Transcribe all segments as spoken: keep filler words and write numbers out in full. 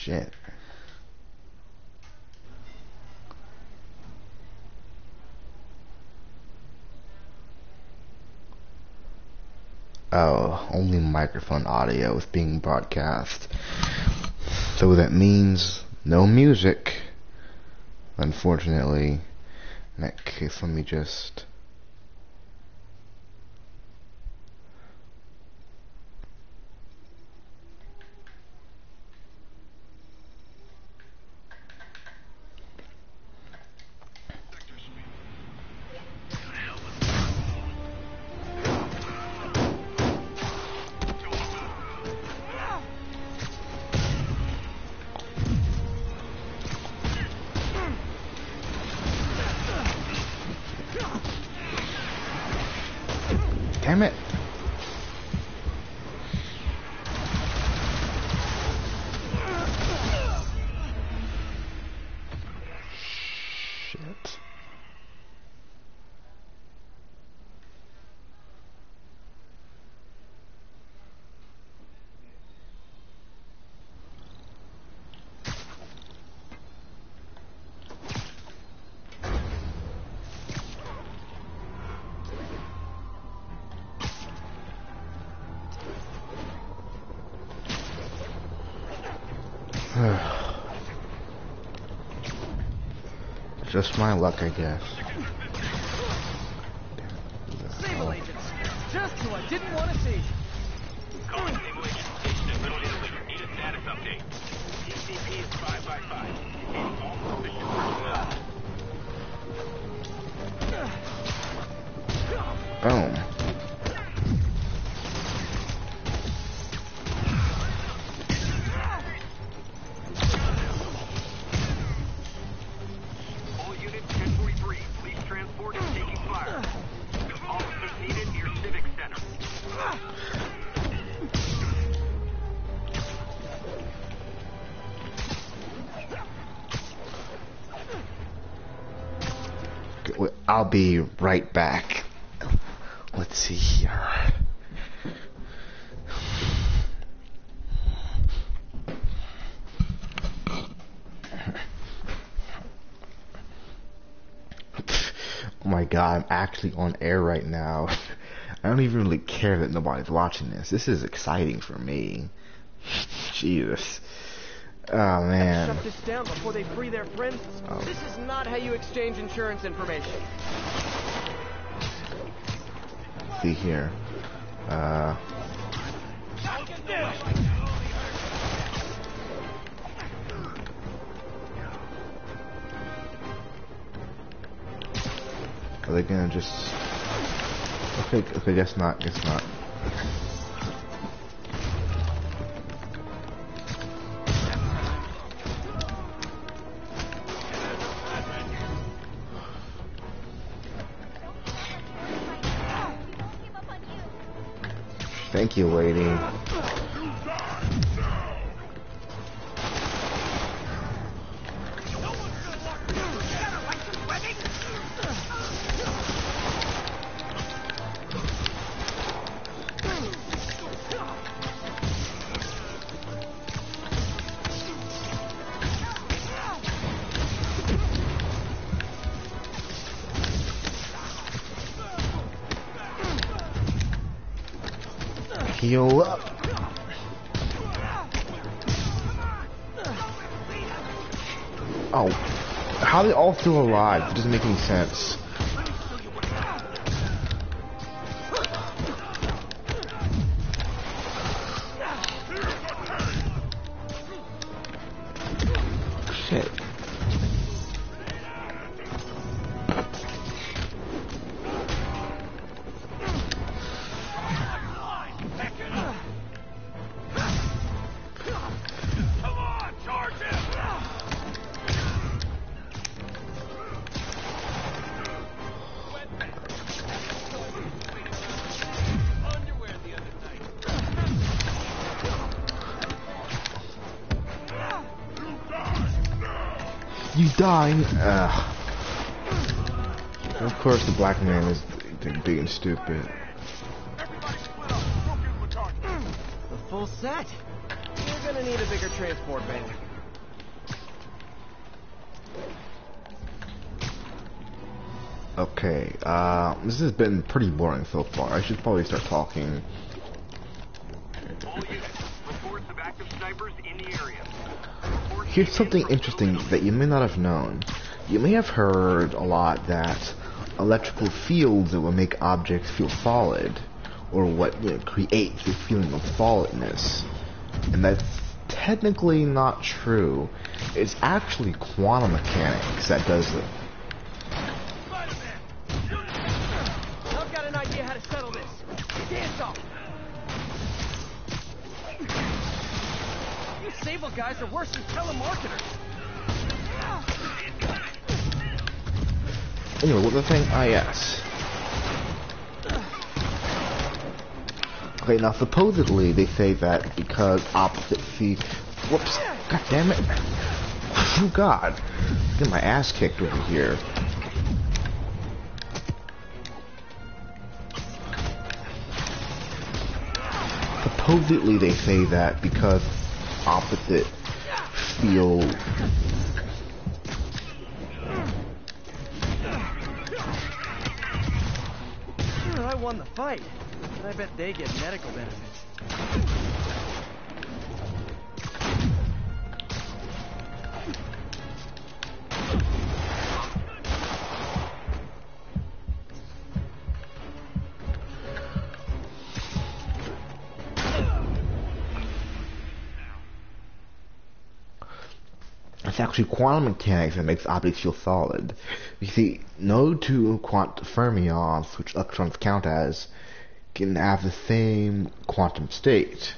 shit. Oh, only microphone audio is being broadcast. So that means no music. Unfortunately. In that case, let me just... Damn it! Shit. Just my luck, I guess. Sable agents, just who I didn't want to see. Calling Sable Agent Station at Middle Italy. Need a status update. E C P is five by five. Indicating all sufficient personnel. Boom. All units ten forty-three. Police transport is taking fire. Officers needed near Civic Center. I'll be right back. Let's see here. Oh my god, I'm actually on air right now. I don't even really care that nobody's watching this. This is exciting for me. Jesus. Oh man. Shut this down before they free their friends. Oh. This is not how you exchange insurance information. Let's see here. Uh. Are they gonna just... Okay, okay, guess not, guess not. Thank you, lady. Heal up. Oh, how are they all still alive? It doesn't make any sense. Shit. You die. Ugh. Of course, the black man is big and stupid. The full set. You're gonna need a bigger transport van. Okay, uh, this has been pretty boring so far. I should probably start talking. All units, reports of active snipers in the area. Reports Here's came in something from interesting Blue that you may not have known. You may have heard a lot that electrical fields that will make objects feel solid, or what you know, creates the feeling of solidness. And that's technically not true. It's actually quantum mechanics that does it. I've got an idea how to settle this. Dance off. You Sable guys are worse than telemarketers. Anyway, what the thing? Ah, yes. Okay, now supposedly they say that because opposite see. Whoops! God damn it! Oh God! Get my ass kicked over here. Supposedly they say that because opposite feel. I won the fight, and I bet they get medical benefits. It's actually quantum mechanics that makes objects feel solid. You see, no two quantum fermions, which electrons count as, can have the same quantum state.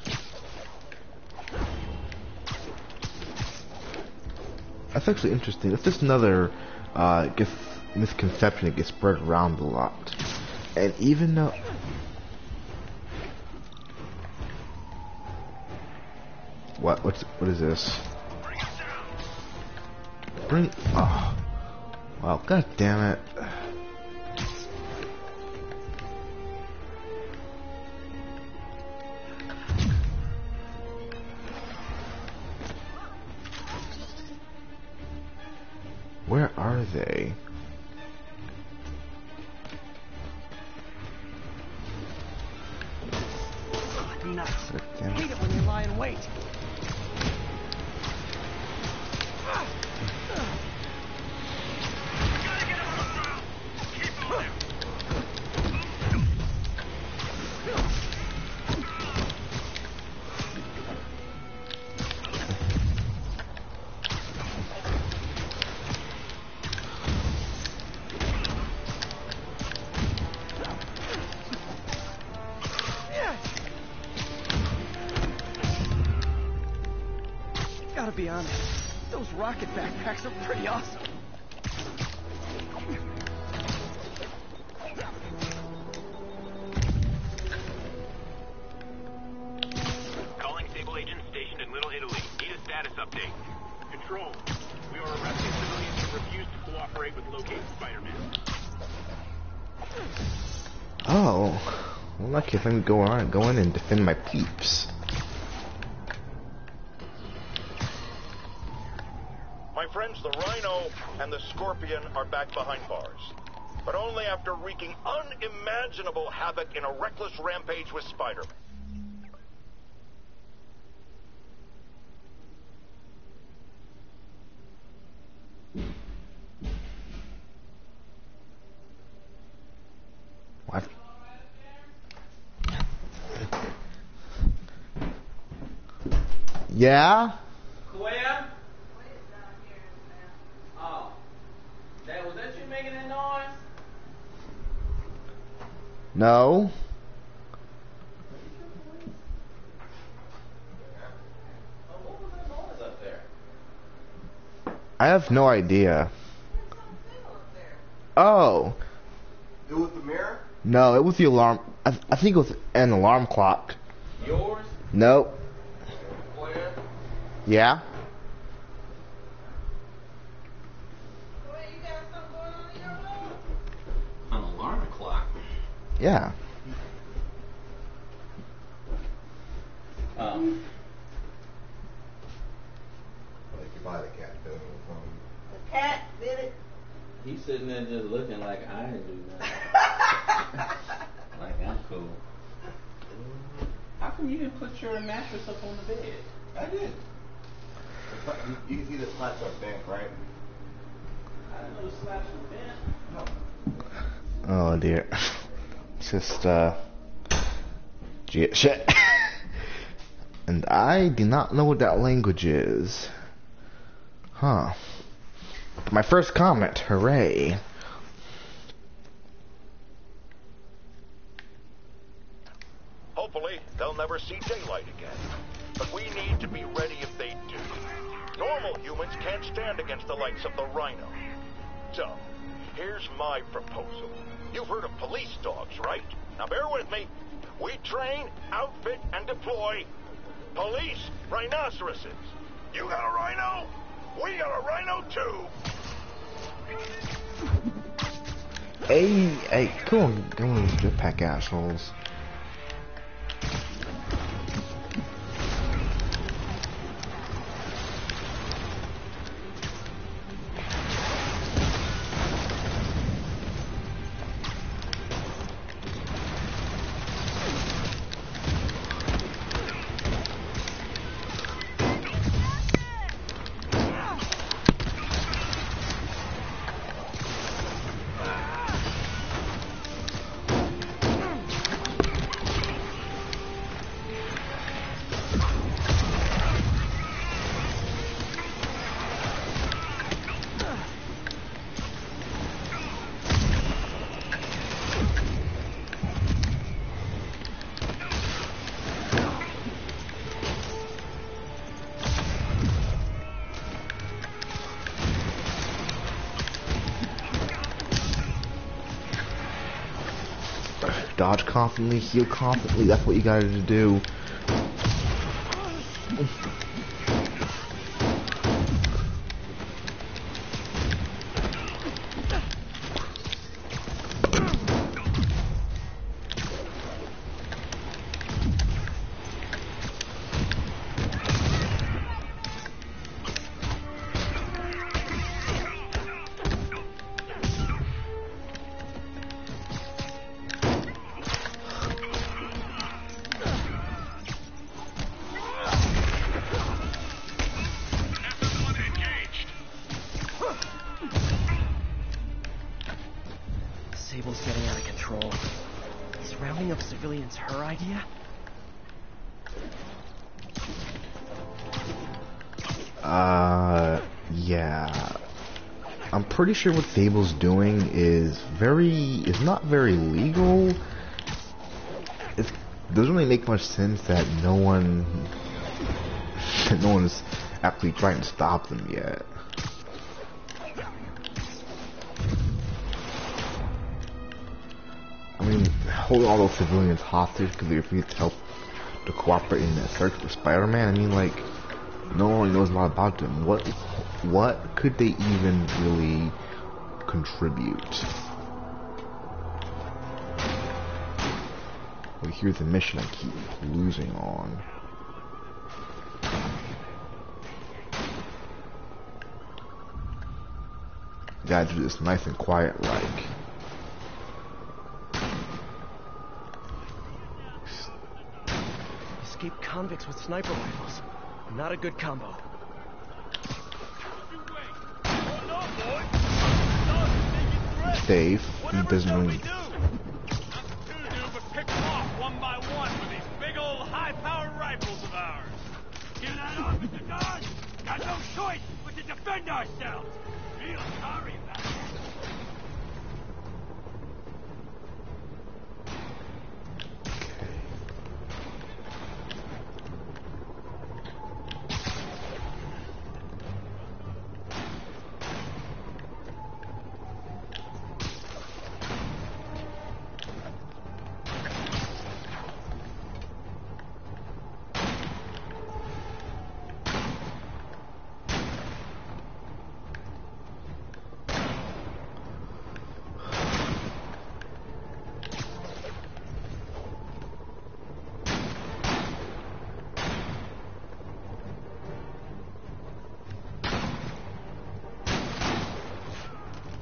That's actually interesting. It's just another uh, gets misconception that gets spread around a lot. And even though... What? What's, what is this? Bring... Oh. Wow, god damn it. Where are they? Nuts. God damn it. Hate it when you lie in wait. Gotta be honest, those rocket backpacks are pretty awesome. Calling Sable agents stationed in Little Italy. Need a status update. Control. We are arresting civilians who refuse to cooperate with locating Spider-Man. Oh. Well, lucky if I can go on, go in and defend my peeps. My friends, the Rhino and the Scorpion are back behind bars. But only after wreaking unimaginable havoc in a reckless rampage with Spider-Man. What? Yeah? Claire? Oh. That, was that you making that noise? No? Oh, what was that noise up there? I have no idea. Oh. It was the mirror? No, it was the alarm. I, th I think it was an alarm clock. Yours? Nope. Claire? Yeah? An alarm clock? Yeah. Oh. Well, if you buy the cat, then it will come. The cat did it. He's sitting there just looking like I ain't do nothing. Like I'm cool. How come you didn't put your mattress up on the bed? I did. You, you can see the slats are bent, right? I didn't know the slats were bent. No. Oh dear. Just uh G- shit. And I do not know what that language is. Huh. My first comment, hooray. Hopefully, they'll never see daylight again. But we need to be ready if they do. Normal humans can't stand against the likes of the Rhino. So, here's my proposal. You've heard of police dogs, right? Now bear with me. We train, outfit, and deploy police rhinoceroses. You got a rhino? We got a rhino too. Hey, hey, come on, come on, jetpack assholes. Dodge confidently, heal confidently, that's what you gotta do. Sable's getting out of control. Is rounding up civilians her idea? Uh, yeah. I'm pretty sure what Sable's doing is very, is not very legal. It doesn't really make much sense that no one, that no one's actually trying to stop them yet. I mean, holding all those civilians hostage because they refuse to help to cooperate in that search for Spider-Man. I mean, like, no one knows a lot about them. What, what could they even really contribute? Well, here's the mission I keep losing on. Gotta do this nice and quiet, like. Escaped convicts with sniper rifles. Not a good combo. Safe. He doesn't really. Pick them off one by one with these big old high-powered rifles of ours. Hear that, Officer Dodge? Got no choice but to defend ourselves. Feel sorry about it.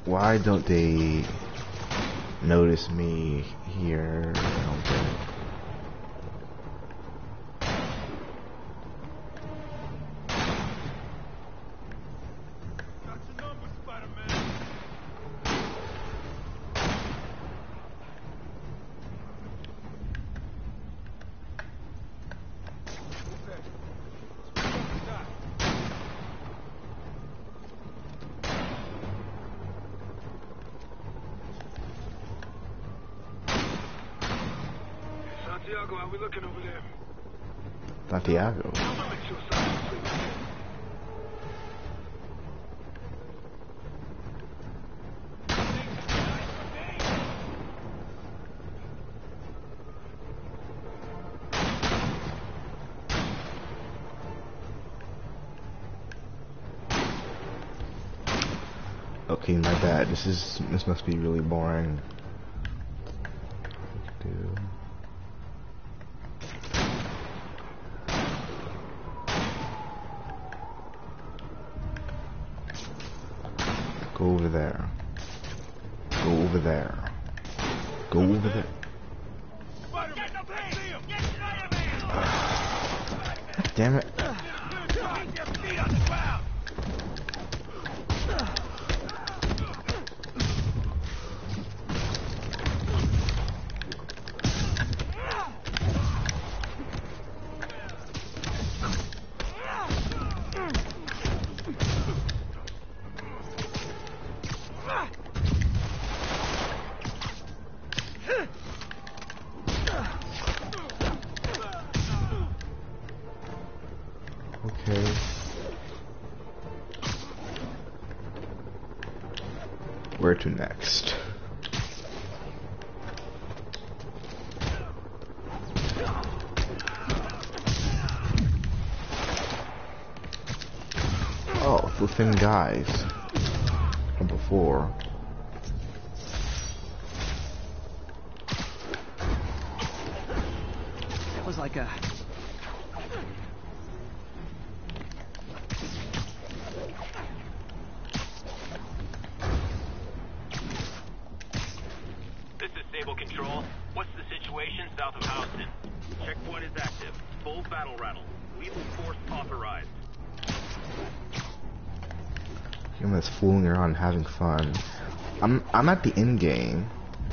Why don't they notice me here? I don't think. Got your number, Spider-Man. Santiago, how we looking over there? Santiago. Make sure something's sleeping. Okay, my bad. This is this must be really boring. Do. Go over there. Go over there. Go over there. Spider-Man, get him! Get God damn it. your feet on the ground! Okay. Where to next? Oh, the thin guys from before. That was like a... This is Sable Control. What's the situation south of Houston? Checkpoint is active. Full battle rattle. Lethal force authorized. Him that's fooling around having fun. I'm I'm at the end game.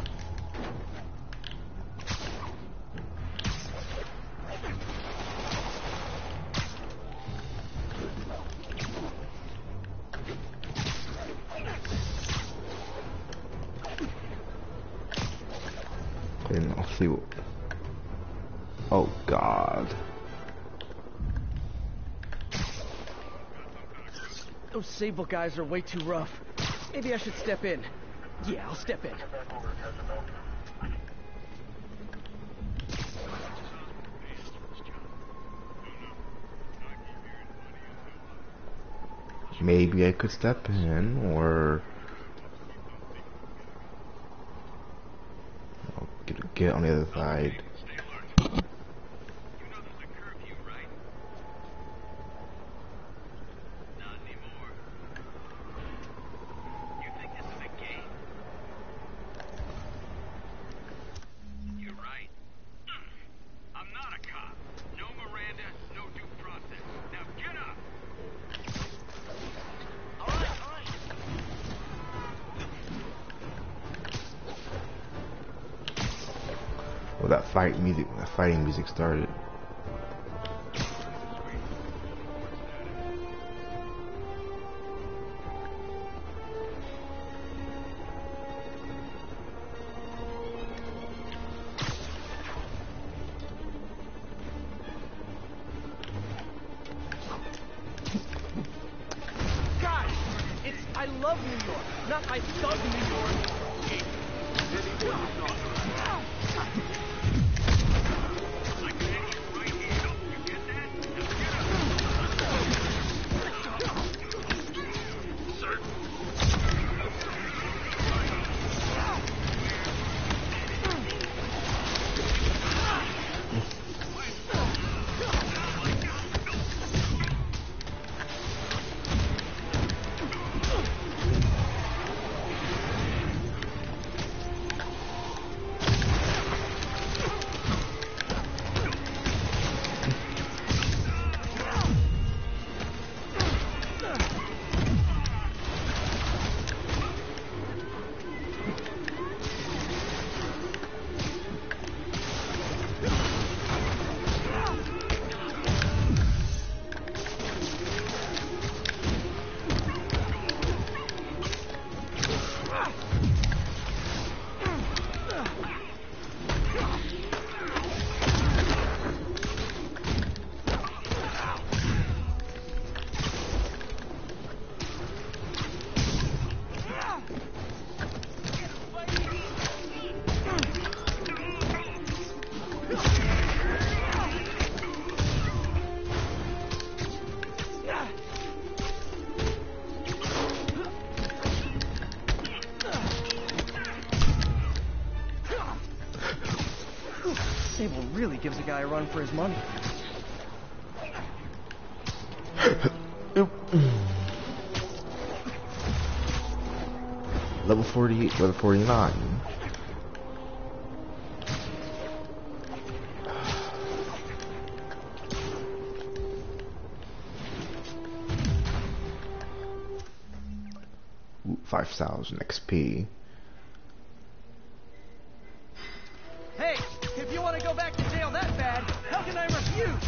And I'll see what. Oh God. Those Sable guys are way too rough. Maybe I should step in. Yeah, I'll step in. Maybe I could step in, or I'll get, get on the other side. Well, that fight music, that fighting music started. Guys, it's I love New York, not I thug New York. really gives a guy a run for his money. Level forty-eight, level forty-nine. Ooh, five thousand X P. Hey, if you want to go back to jail that bad, how can I refuse?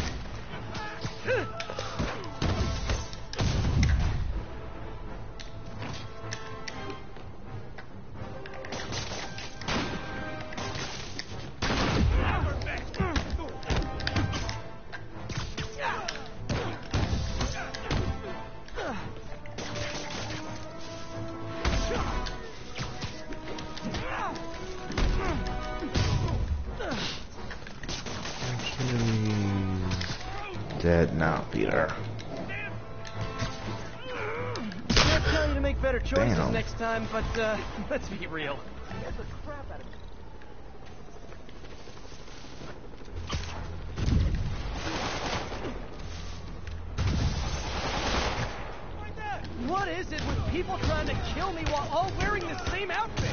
Dead now, Peter. Can't tell you to make better choices Damn. next time, but uh, let's be real. Scared the crap out of me. What is it with people trying to kill me while all wearing the same outfit?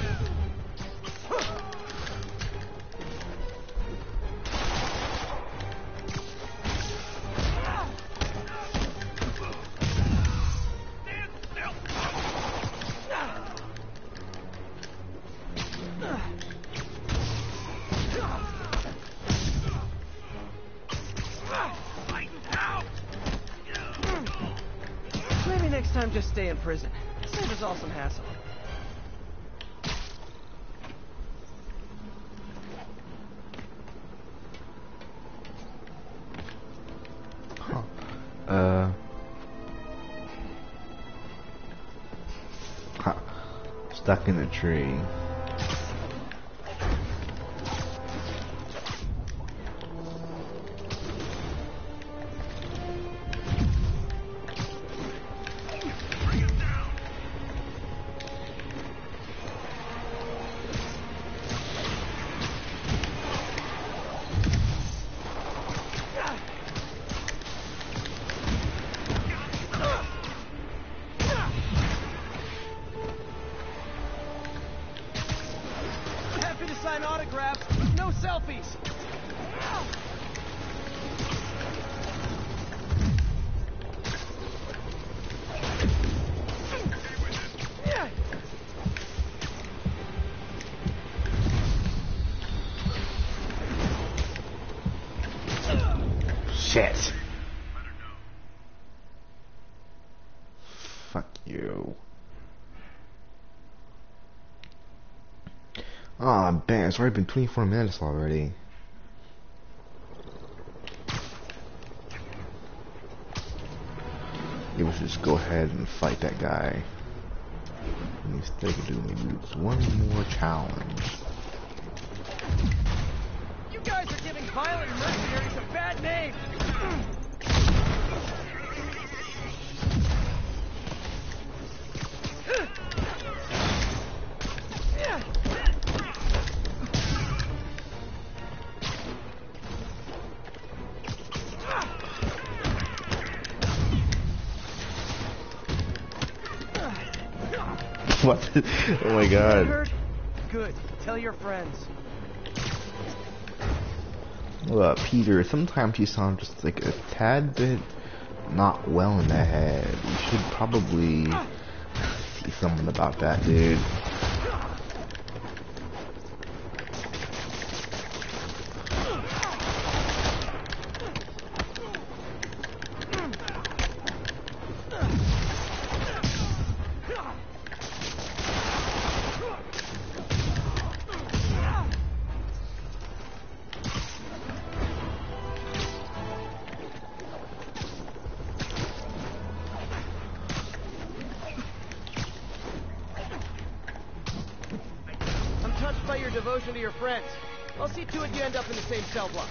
Maybe next time just stay in prison. Save us all some hassle. Huh. Uh. Huh. Stuck in a tree. Happy to sign autographs, but no selfies. Shit. Fuck you. Ah, oh, bang, it's already been twenty-four minutes already. Maybe we should just go ahead and fight that guy. And instead of doing maybe one more challenge. You guys are giving violent mercenaries a bad name. What? Oh my god. Hurt? Good. Tell your friends. Well, Peter, sometimes you sound just like a tad bit not well in the head. You should probably see someone about that, dude. By your devotion to your friends. I'll see to it you end up in the same cell block.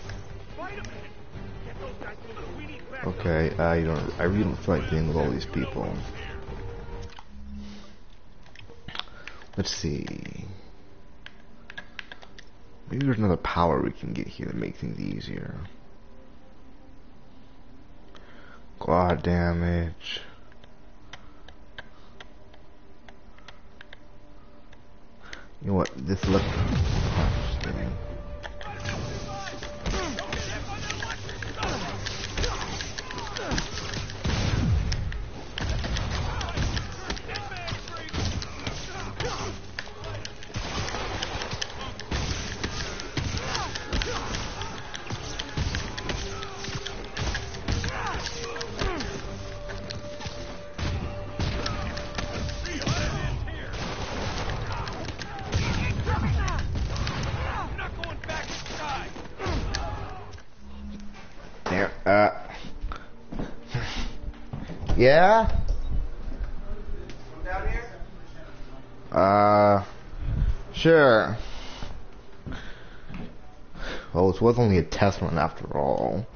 Okay, I don't. I really don't feel like dealing with all these people. Let's see. Maybe there's another power we can get here to make things easier. God damage. You know what? This look. Oh, dang. There, uh, yeah? Down here? Uh, sure. Well, it was only a test run after all.